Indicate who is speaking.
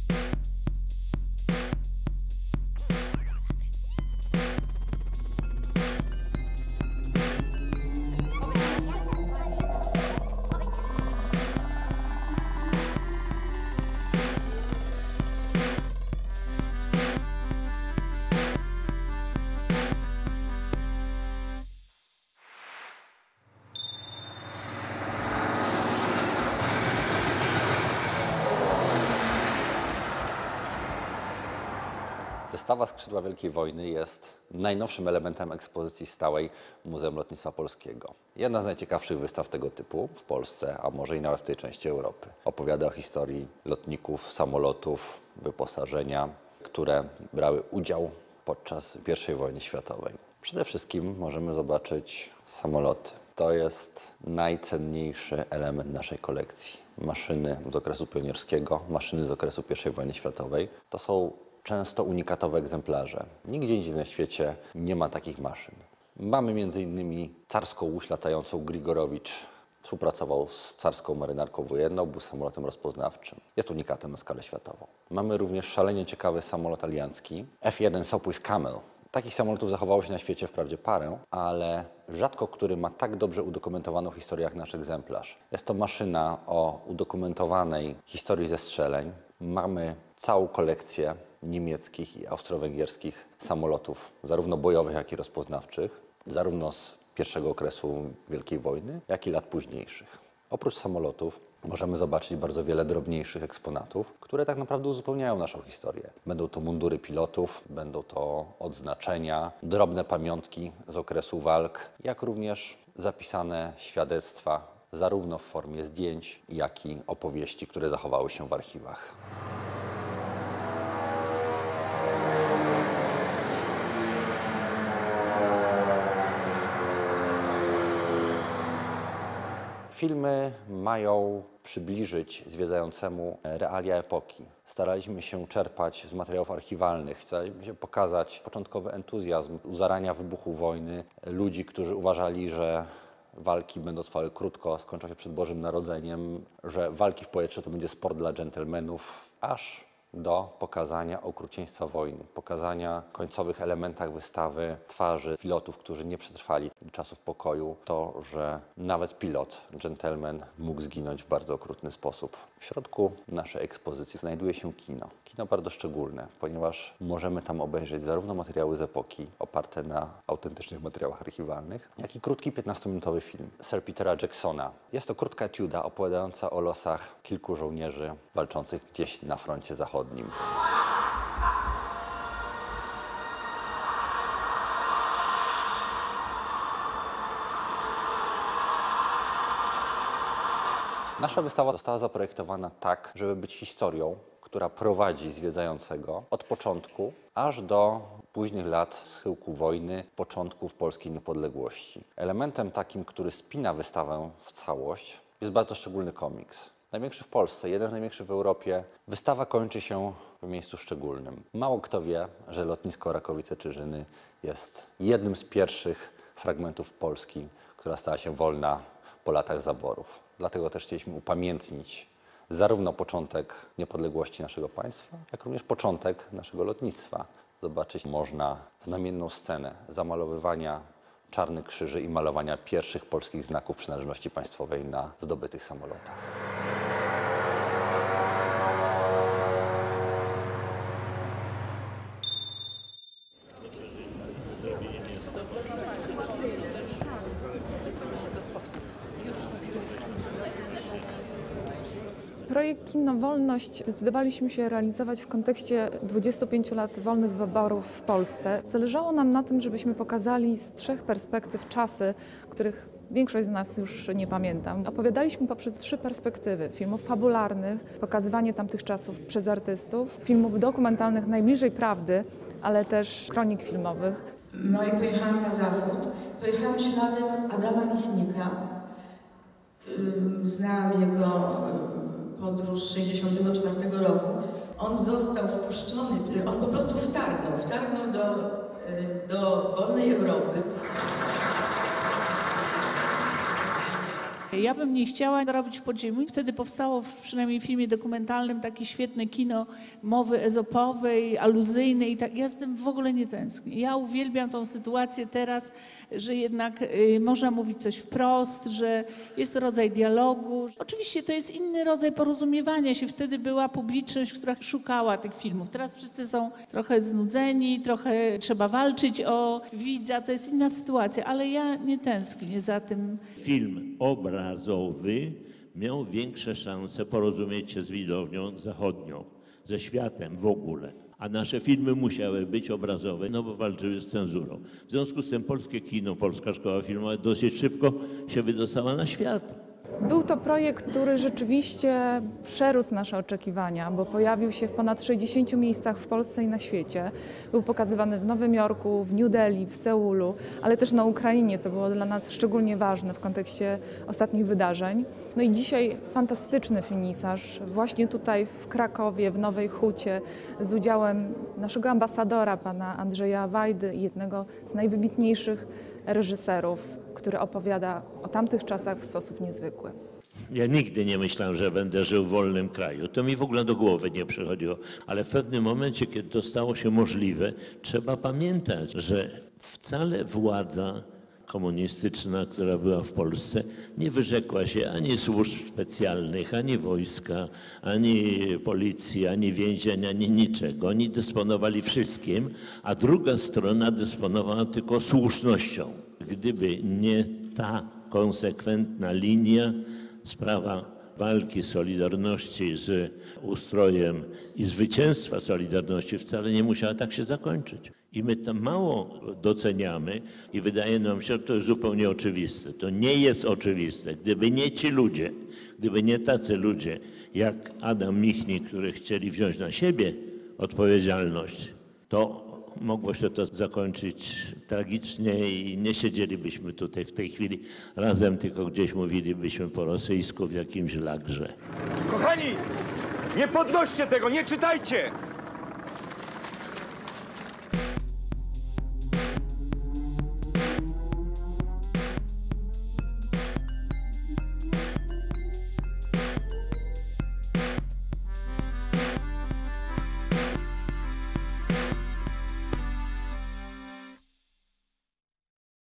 Speaker 1: Wystawa Skrzydła Wielkiej Wojny jest najnowszym elementem ekspozycji stałej Muzeum Lotnictwa Polskiego. Jedna z najciekawszych wystaw tego typu w Polsce, a może i nawet w tej części Europy. Opowiada o historii lotników, samolotów, wyposażenia, które brały udział podczas I wojny światowej. Przede wszystkim możemy zobaczyć samoloty. To jest najcenniejszy element naszej kolekcji. Maszyny z okresu pionierskiego, maszyny z okresu I wojny światowej. To są często unikatowe egzemplarze. Nigdzie indziej na świecie nie ma takich maszyn. Mamy m.in. carską łódź latającą Grigorowicz. Współpracował z carską marynarką wojenną, był samolotem rozpoznawczym. Jest unikatem na skalę światową. Mamy również szalenie ciekawy samolot aliancki F-1 Sopwith Camel. Takich samolotów zachowało się na świecie wprawdzie parę, ale rzadko który ma tak dobrze udokumentowaną historię jak nasz egzemplarz. Jest to maszyna o udokumentowanej historii zestrzeleń. Mamy całą kolekcję niemieckich i austro-węgierskich samolotów, zarówno bojowych, jak i rozpoznawczych, zarówno z pierwszego okresu Wielkiej Wojny, jak i lat późniejszych. Oprócz samolotów możemy zobaczyć bardzo wiele drobniejszych eksponatów, które tak naprawdę uzupełniają naszą historię. Będą to mundury pilotów, będą to odznaczenia, drobne pamiątki z okresu walk, jak również zapisane świadectwa, zarówno w formie zdjęć, jak i opowieści, które zachowały się w archiwach. Filmy mają przybliżyć zwiedzającemu realia epoki. Staraliśmy się czerpać z materiałów archiwalnych, staraliśmy się pokazać początkowy entuzjazm u zarania wybuchu wojny, ludzi, którzy uważali, że walki będą trwały krótko, skończą się przed Bożym Narodzeniem, że walki w powietrzu to będzie sport dla dżentelmenów, aż do pokazania okrucieństwa wojny, pokazania w końcowych elementach wystawy twarzy pilotów, którzy nie przetrwali czasów pokoju, to, że nawet pilot, dżentelmen mógł zginąć w bardzo okrutny sposób. W środku naszej ekspozycji znajduje się kino. Kino bardzo szczególne, ponieważ możemy tam obejrzeć zarówno materiały z epoki, oparte na autentycznych materiałach archiwalnych, jak i krótki 15-minutowy film Sir Petera Jacksona. Jest to krótka etiuda opowiadająca o losach kilku żołnierzy walczących gdzieś na froncie zachodnim. Nasza wystawa została zaprojektowana tak, żeby być historią, która prowadzi zwiedzającego od początku aż do późnych lat schyłku wojny, początków polskiej niepodległości. Elementem takim, który spina wystawę w całość, jest bardzo szczególny komiks. Największy w Polsce, jeden z największych w Europie. Wystawa kończy się w miejscu szczególnym. Mało kto wie, że lotnisko Rakowice-Czyżyny jest jednym z pierwszych fragmentów Polski, która stała się wolna po latach zaborów. Dlatego też chcieliśmy upamiętnić zarówno początek niepodległości naszego państwa, jak również początek naszego lotnictwa. Zobaczyć można znamienną scenę zamalowywania czarnych krzyży i malowania pierwszych polskich znaków przynależności państwowej na zdobytych samolotach.
Speaker 2: Projekt Kino Wolność zdecydowaliśmy się realizować w kontekście 25 lat wolnych wyborów w Polsce. Zależało nam na tym, żebyśmy pokazali z 3 perspektyw czasy, których większość z nas już nie pamięta. Opowiadaliśmy poprzez 3 perspektywy: filmów fabularnych, pokazywanie tamtych czasów przez artystów, filmów dokumentalnych najbliżej prawdy, ale też kronik filmowych.
Speaker 3: No i pojechałam na zachód. Pojechałam śladem Adama Michnika. Znałam jego podróż z 1964 roku. On został wpuszczony, on po prostu wtargnął do wolnej Europy.
Speaker 4: Ja bym nie chciała robić w podziemiu. Wtedy powstało, przynajmniej w filmie dokumentalnym, takie świetne kino mowy ezopowej, aluzyjnej i tak. Ja z tym w ogóle nie tęsknię. Ja uwielbiam tą sytuację teraz, że jednak można mówić coś wprost, że jest to rodzaj dialogu. Oczywiście to jest inny rodzaj porozumiewania się. Wtedy była publiczność, która szukała tych filmów. Teraz wszyscy są trochę znudzeni, trochę trzeba walczyć o widza. To jest inna sytuacja, ale ja nie tęsknię za tym.
Speaker 5: Film obrazowy miał większe szanse porozumieć się z widownią zachodnią, ze światem w ogóle. A nasze filmy musiały być obrazowe, no bo walczyły z cenzurą. W związku z tym polskie kino, Polska Szkoła Filmowa dosyć szybko się wydostała na świat.
Speaker 2: Był to projekt, który rzeczywiście przerósł nasze oczekiwania, bo pojawił się w ponad 60 miejscach w Polsce i na świecie. Był pokazywany w Nowym Jorku, w New Delhi, w Seulu, ale też na Ukrainie, co było dla nas szczególnie ważne w kontekście ostatnich wydarzeń. No i dzisiaj fantastyczny finisaż właśnie tutaj w Krakowie, w Nowej Hucie, z udziałem naszego ambasadora, pana Andrzeja Wajdy, jednego z najwybitniejszych reżyserów, który opowiada o tamtych czasach w sposób niezwykły.
Speaker 5: Ja nigdy nie myślałem, że będę żył w wolnym kraju. To mi w ogóle do głowy nie przychodziło. Ale w pewnym momencie, kiedy to stało się możliwe, trzeba pamiętać, że wcale władza komunistyczna, która była w Polsce, nie wyrzekła się ani służb specjalnych, ani wojska, ani policji, ani więzień, ani niczego. Oni dysponowali wszystkim, a druga strona dysponowała tylko słusznością. Gdyby nie ta konsekwentna linia, sprawa walki Solidarności z ustrojem i zwycięstwa Solidarności wcale nie musiała tak się zakończyć. I my to mało doceniamy i wydaje nam się, że to jest zupełnie oczywiste. To nie jest oczywiste. Gdyby nie ci ludzie, gdyby nie tacy ludzie jak Adam Michnik, którzy chcieli wziąć na siebie odpowiedzialność, to mogło się to zakończyć tragicznie i nie siedzielibyśmy tutaj w tej chwili razem, tylko gdzieś mówilibyśmy po rosyjsku w jakimś lagrze.
Speaker 6: Kochani, nie podnoście tego, nie czytajcie!